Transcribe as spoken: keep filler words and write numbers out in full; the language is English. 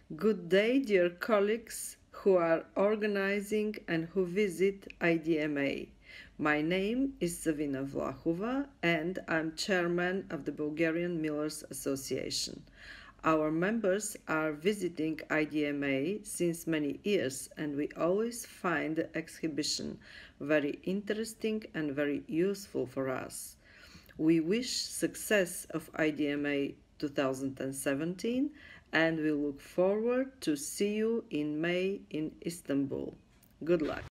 Good day, dear colleagues who are organizing and who visit I D M A. My name is Savina Vlahova and I'm chairman of the Bulgarian Millers Association. Our members are visiting I D M A since many years and we always find the exhibition very interesting and very useful for us. We wish success of I D M A two thousand seventeen and we look forward to see you in May in Istanbul. Good luck.